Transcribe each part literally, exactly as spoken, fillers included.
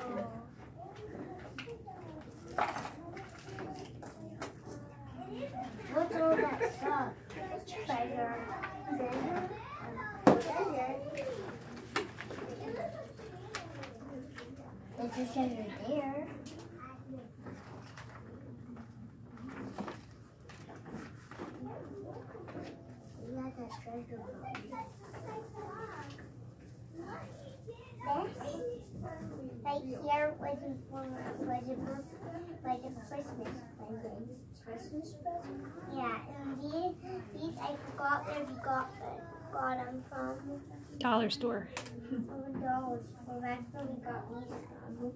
What's all that stuff? Treasure. Treasure. Treasure. There's a treasure there. We got that treasure box. This right here was a was a was a Christmas present. Christmas present? Yeah, and these these I forgot where we got them. Got them from. Dollar store. Oh, dollar store. That's where we got these from.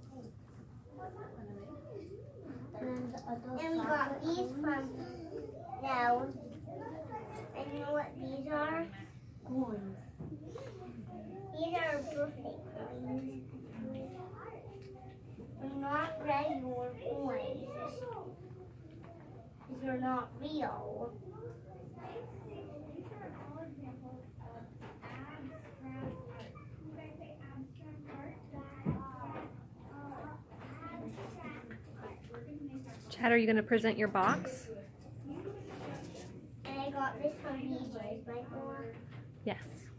And, and we got these from. Now, and you know what these are? Coins. These are birthday coins. They're not regular coins. These are not real. Chad, are you going to present your box? And I got this from B J's, Michael. Yes.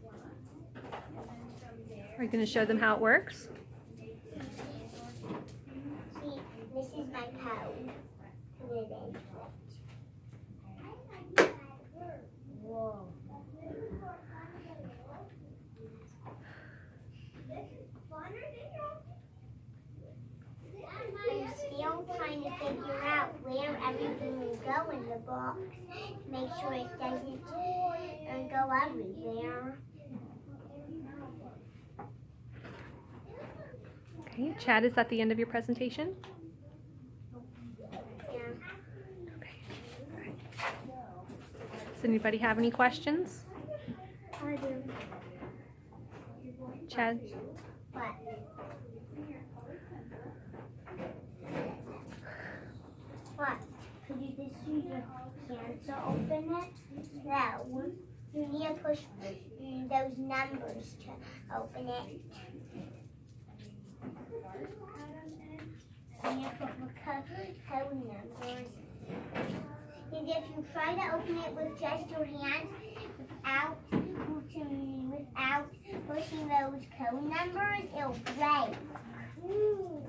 Are you going to show them how it works? See, this is my code. Whoa. I'm still trying to figure out where everything will go in the box. Make sure it doesn't uh, go everywhere. Okay, Chad, is that the end of your presentation? Yeah. Okay. All right. Does anybody have any questions? I do. Chad? What? What? Could you just use your hand to open it? No. You need to push those numbers to open it. You need to put the code, code numbers. And if you try to open it with just your hands, without, without pushing those code numbers, it'll break.